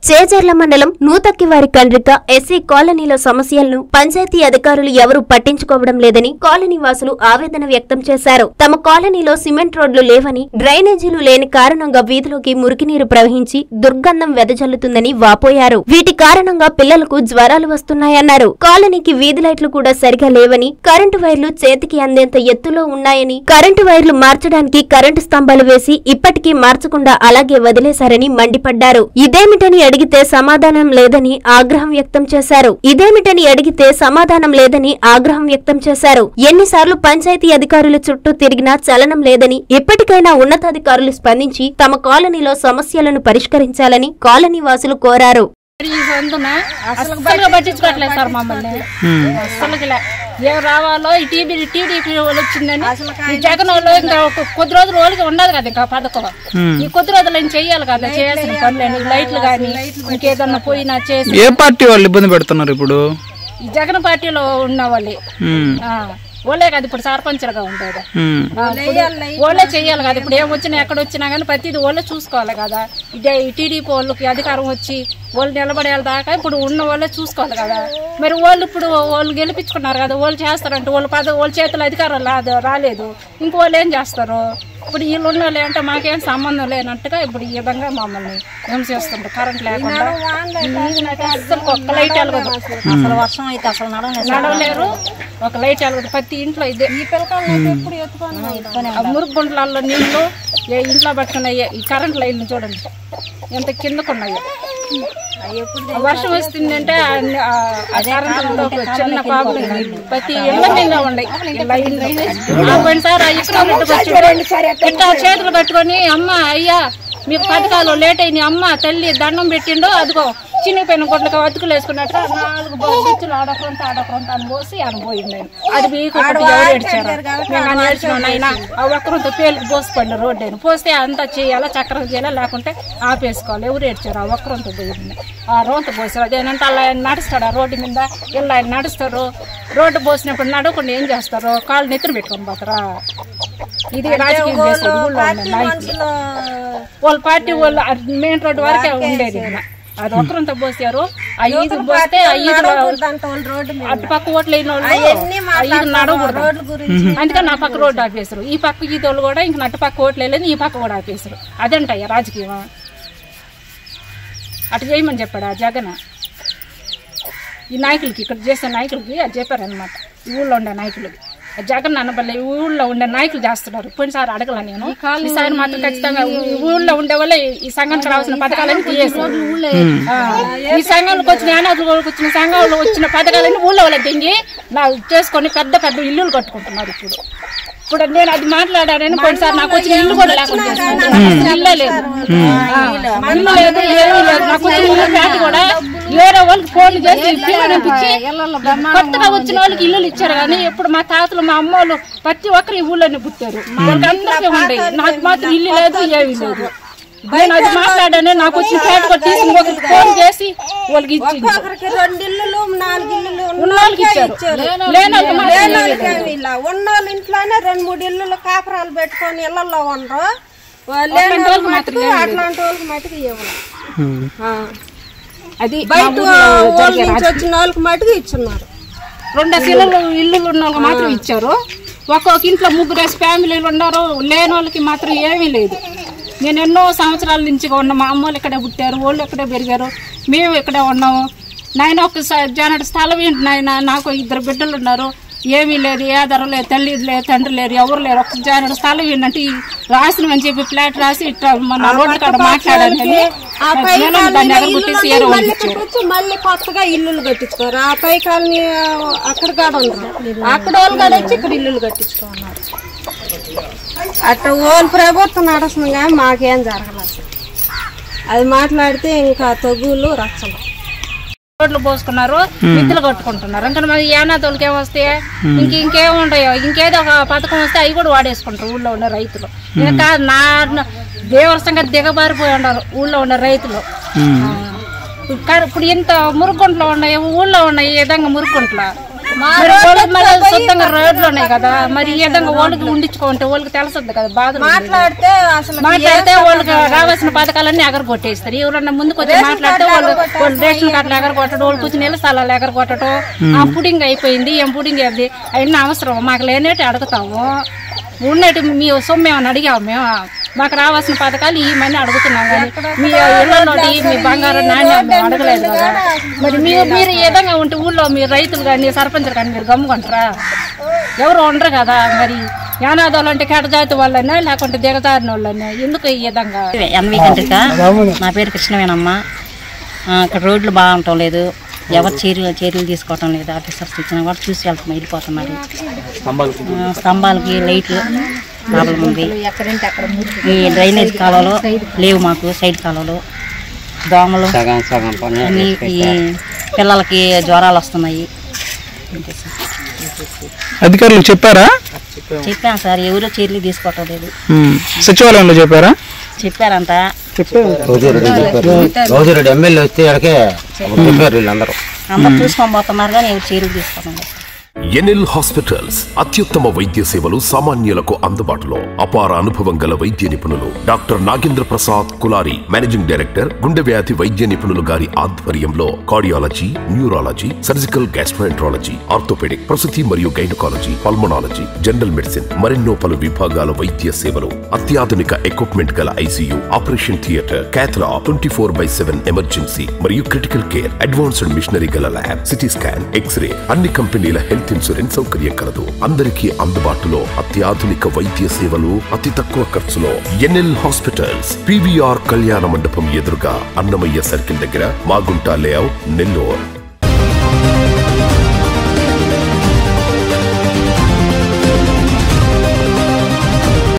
చేజర్ల మండలం నూతక్కివారి కండ్రిక ఎస్సీ కాలనీలో సమస్యలను పంచాయతీ అధికారులు ఎవరూ పట్టించుకోవడం లేదని కాలనీ వాసులు ఆవేదన వ్యక్తం చేశారు. తమ కాలనీలో సిమెంట్ రోడ్లు లేవని, డ్రైనేజీలు లేని కారణంగా వీధిలోకి మురికినీరు ప్రవహించి దుర్గంధం వెదజల్లుతుందని వాపోయారు. వీటి కారణంగా పిల్లలకు జ్వరాలు వస్తున్నాయన్నారు. కాలనీకి వీధి లైట్లు కూడా సరిగా లేవని, కరెంటు వైర్లు చేతికి అందేంత ఎత్తులో ఉన్నాయని, కరెంటు వైర్లు మార్చడానికి కరెంటు స్తంభాలు వేసి ఇప్పటికీ మార్చకుండా అలాగే వదిలేశారని మండిపడ్డారు. ఇదేమిటని అడిగితే సమాధానం లేదని ఆగ్రహం వ్యక్తం చేశారు. ఎన్నిసార్లు పంచాయతీ అధికారుల చుట్టూ తిరిగినా చలనం లేదని, ఇప్పటికైనా ఉన్నతాధికారులు స్పందించి తమ కాలనీలో సమస్యలను పరిష్కరించాలని కాలనీ వాసులు కోరారు. పట్టించుకోవట్లేదు సార్ మమ్మల్ని. ఏం రావాలో ఈ టీడీపీ వాళ్ళు వచ్చిందని ఈ జగన్ వాళ్ళు ఇంకా కొద్ది రోజులు వాళ్ళకి ఉండదు కదా ఇంకా పథకం. ఈ కొద్ది రోజులు ఏం చెయ్యాలి కదా, చేయాల్సిన పనులు లైట్లు గానీ ఇంకేదన్నా పోయినా చేసి. ఏ పార్టీ వాళ్ళు ఇబ్బంది పెడుతున్నారు ఇప్పుడు? ఈ జగన్ పార్టీలో ఉన్న వాళ్ళే ఓలే కదా ఇప్పుడు సర్పంచ్లుగా ఉండేది. ఓలే చెయ్యాలి కదా. ఇప్పుడు ఏమొచ్చినా ఎక్కడ వచ్చినా కానీ ప్రతిదీ ఓలే చూసుకోవాలి కదా. ఈ టీడీపీ వాళ్ళకి అధికారం వచ్చి వాళ్ళు నిలబడేయాలి దాకా ఇప్పుడు ఉన్న వాళ్ళే చూసుకోవాలి కదా. మరి వాళ్ళు ఇప్పుడు వాళ్ళు గెలిపించుకున్నారు కదా, వాళ్ళు చేస్తారంటే వాళ్ళ చేతుల అధికారం రాలేదు, ఇంక వాళ్ళు ఏం చేస్తారు? ఇప్పుడు వీళ్ళు ఉన్న వాళ్ళు అంటే మాకేం సంబంధం లేనట్టుగా ఇప్పుడు ఈ విధంగా మమ్మల్ని ఏం చేస్తుంటారు. కరెంట్ లేకుండా అసలు ఒక్క లైట్ వెలగదు, అసలు వర్షం అయితే అసలు నడవలేరు. ఒక లైట్ వెలగదు ప్రతి ఇంట్లో. ఇదే మురుగు గుంటలలో నీళ్లు ఇంట్లో పట్టుకున్నాయి. ఈ కరెంట్ లైన్లు చూడండి ఎంత కిందకున్నాయో. వర్షం వస్తుందంటే చిన్న ప్రాబ్లం ప్రతి ఇళ్ల మీద ఉన్నాయి ఇట్లా చేతులు కట్టుకొని అమ్మ అయ్యా మీకు పథకాలు లేట్ అయినాయి అమ్మ తల్లి దండం పెట్టిండో అదిగో చిన్నపోయిన గుడ్లకు అతుకులు వేసుకున్నట్టు 4 బొచ్చులు ఆడకుండా అని పోసి అనుపోయింది. అది మీకు ఎవరు ఏడ్చారు? మేము ఏడ్చినాం అయినా ఆ ఒక్కరంతో పేలుకు పోసిపోండి రోడ్డు అయినా పోస్తే అంతా చేయాలా, చక్రం చేయాలా, లేకుంటే ఆపేసుకోవాలి. ఎవరు ఏడ్చారు? ఆ ఒక్కరంతో పోయింది. ఆ రోడ్డు పోసారు. అదేనంటే అలా ఆయన నడుస్తాడు ఆ రోడ్డు మీద, ఇలా ఆయన నడుస్తారు. రోడ్డు పోసినప్పుడు నడవకుండా ఏం చేస్తారు? కాళ్ళు నెత్తులు పెట్టుకొని పోతారా? ఇది రాజకీయం చేసేది ఊళ్ళో వాళ్ళ పార్టీ వాళ్ళు మెయిన్ రోడ్డు వరకే ఉండేది. అది ఒక్కరంతా పోసారు. 5 పోస్తే 5 అటు పక్క ఓట్లు అయిన వాళ్ళు 5 నడవకూడదు. అందుకని నా పక్క రోడ్డు ఆపేసారు. ఈ పక్క గీతలు కూడా ఇంక అటు పక్క ఓట్లు వేయలేదు, ఈ పక్క కూడా ఆపేసారు. అదంటయ్యా రాజకీయమా? అటు చేయమని చెప్పాడు ఆ జగన్ ఈ నాయకులకి, ఇక్కడ చేసే నాయకులకి అది చెప్పారనమాట. ఈ ఊళ్ళో ఉండే నాయకులకి జగన్ అనబల్లే ఊళ్ళో ఉండే నాయకులు చేస్తున్నారు. పోయినసారి అడగల నేను, ఈసారి మాత్రం ఖచ్చితంగా ఊళ్ళో ఉండే వాళ్ళే ఈ సంఘానికి రావాల్సిన పథకాలన్నీ తీసేస్తారు. ఈ సంఘంలోకి వచ్చిన అనాథులకు వచ్చిన సంఘంలో వచ్చిన పథకాలన్నీ ఊళ్ళో వాళ్ళకి దింగి చేసుకొని పెద్ద పెద్ద ఇల్లులు కట్టుకుంటున్నారు. ఇప్పుడు నేను అది మాట్లాడానని పోయినసారి నాకు వచ్చిన ఇల్లు కూడా లేకుండా ఇల్లు లేదు, ఇల్లు లేదు, ఏమీ లేదు. నాకు వచ్చిన ఇల్లు ఫ్లాట్ కూడా వేరే వాళ్ళకి ఫోన్లు చేసి పిల్లనిపించి కొత్తగా వచ్చిన వాళ్ళకి ఇల్లులు ఇచ్చారు. కానీ ఇప్పుడు మా తాతలు మా అమ్మోళ్ళు ప్రతి ఒక్కరు ఈ ఊళ్ళోనే పుట్టారు. వాళ్ళకి అందరికీ ఉండేవి, నాకు మాత్రం ఇల్లు లేదు, ఏమీ లేదు. నేను అది మాట్లాడాను. నాకు వచ్చిన ఫ్లాట్ కూడా తీసి ఇంకొకరికి ఫోన్ చేసి వాళ్ళకి ఇచ్చింది. ఉన్నోళ్ళకి ఇచ్చారు, ఉన్నోళ్ళ ఇంట్లోనే 2-3 ఇల్లులు కాపురాలు పెట్టుకొని ఇళ్లలో ఉండరు. అట్లాంటి వాళ్ళకి మటుకు ఇవ్వరు. అది బయట వచ్చిన వాళ్ళకి మటుకు ఇచ్చున్నారు. 2 ఇల్లులు ఉన్న వాళ్ళకి మాత్రం ఇచ్చారు. ఒక్కొక్క ఇంట్లో 3 ఫ్యామిలీలు ఉన్నారు. లేని వాళ్ళకి మాత్రం ఏమీ లేదు. నేను ఎన్నో సంవత్సరాల నుంచి ఉన్న మా అమ్మోళ్ళు ఇక్కడే పుట్టారు, వాళ్ళు ఇక్కడే పెరిగారు, మేము ఇక్కడే ఉన్నాము. నాయన ఒక జానటి స్థలం ఏంటి నాయన, నాకు 2 బిడ్డలు ఉన్నారు, ఏమీ లేదు, ఏ ధర లేదు, తల్లి లేదు, తండ్రి లేరు, ఎవరు లేరు, ఒక జానటి స్థలం ఏంటంటే రాసినమని చెప్పి ఫ్లాట్ రాసి ఇట్లా మన రోడ్డు కాడ మాట్లాడాలి. మళ్ళీ కొత్తగా ఇల్లులు కట్టించుకోరు. ఆ పై కాలనీ అక్కడ కాడ ఉండరు, అక్కడ వాళ్ళు కాడ వచ్చి ఇక్కడ ఇల్లులు కట్టించుకున్నారు. అట్లా ఓళ్ళు ప్రభుత్వం నడుస్తుంది కానీ మాకేం జరగలేదు. అది మాట్లాడితే ఇంకా తగులు రచ్చలు రోడ్లు పోసుకున్నారు, మిద్దెలు కట్టుకుంటున్నారు. ఇంకా మరి యానాథోళ్ళకి ఏమొస్తే ఇంకేం ఉంటాయో, ఇంకేదో ఒక పథకం వస్తే అవి కూడా వాడేసుకుంటారు ఊళ్ళో ఉండే రైతులు. ఇంకా దేవర సంగతి దిగబారిపోయి ఉన్నారు ఊళ్ళో ఉండే రైతులు. ఇప్పుడు ఇంత మురుగుంట్లో ఉన్నాయి, ఊళ్ళో ఉన్నాయి ఈ విధంగా మురుగుంట్లో మరి శుద్ధంగా రోడ్లు ఉన్నాయి కదా, మరి ఈ విధంగా వాళ్ళకి ఉండించుకుంటే వాళ్ళకి తెలుస్తుంది కదా బాధ. మాట్లాడితే వాళ్ళకి రావాల్సిన పథకాలన్నీ ఎగరగొట్టేస్తారు. ఎవరన్నా ముందుకు వచ్చి మాట్లాడితే వాళ్ళు రేషన్ కార్డులు ఎగరగొట్టడం, వాళ్ళు కూర్చుని ఇళ్ళ స్థలాలు ఎగరగొట్టడం, ఆ పుడింగ్ అయిపోయింది, ఏం పుడింగ్ అది అవన్నీ అవసరం మాకు లేనేటి అడుగుతాము. ఉన్నట్టు మీ సొమ్ము ఏమని అడిగాము మేము, మాకు రావాల్సిన పథకాలు ఈ మనీ అడుగుతున్నాం కానీ మీ ఇళ్ళలోటి మీ బంగారం నాణ్యం మేము అడగలేదు కదా. మరి మీరు ఈ విధంగా ఉంటే ఊళ్ళో మీరు రైతులు కానీ సర్పంచులు కానీ మీరు గమ్ముకుంటారా? ఎవరు ఉండరు కదా. మరి యానాదాలు అంటే కేటజాతి వాళ్ళైనా లేకుంటే దిగజారిన వాళ్ళైనా ఎందుకు ఈ విధంగా? నా పేరు కృష్ణవేనమ్మ. ఇక్కడ రోడ్లు బాగుండటం లేదు, ఎవరు చర్యలు తీసుకోవటం లేదు. ఆఫీసర్స్ ఇచ్చిన కూడా చూసి వెళ్ళిపోతున్నారు. స్తంభాలకి లైట్లు ప్రాబ్లం ఉంది. ఈ డ్రైనేజ్ కాలువలు లేవు మాకు, సైడ్ కాలువలు, దోమలు, ఈ పిల్లలకి జ్వరాలు వస్తున్నాయి. అధికారులు చెప్పారా? చెప్పాను సార్, ఎవరో చర్యలు తీసుకోవటం లేదు. సచివాలయంలో చెప్పారా? చెప్పారంట. ఎమ్మెల్యే వచ్చే అందరూ చూసుకొని పోతున్నారు కానీ ఎవరు చర్యలు తీసుకోవడం లేదు. ఎన్ఎల్ హాస్పిటల్స్ అత్యుత్తమ వైద్య సేవలు సామాన్యులకు అందుబాటులో. అపార అనుభవం గల వైద్య నిపుణులు doctor Nagendra Prasad Kulari, managing director, గుండె వ్యాధి వైద్య నిపుణులు గారి ఆధ్వర్యంలో cardiology, neurology, surgical gastroenterology, orthopedic, ప్రసూతి మరియు గైనకాలజీ, పల్మనాలజీ, జనరల్ మెడిసిన్ మరెన్నో పలు విభాగాల వైద్య సేవలు. అత్యాధునిక ఎక్విప్మెంట్ గల ICU, operation theatre, cath lab, 24/7 emergency మరియు క్రిటికల్ కేర్, అడ్వాన్స్డ్ మిషనరీ గల ల్యాబ్, సిటీ స్కాన్, ఎక్స్రే, అన్ని కంపెనీల హెల్త్ ఇన్సూరెన్స్ సౌకర్యం కలదు. అందరికీ అందుబాటులో అత్యాధునిక వైద్య సేవలు అతి తక్కువ ఖర్చులో. ఎన్ఎల్ హాస్పిటల్స్, పివిఆర్ కళ్యాణ మండపం ఎదురుగా, అన్నమయ్య సర్కిల్ దగ్గర, మాగుంట లేఅవుట్, నెల్లూరు.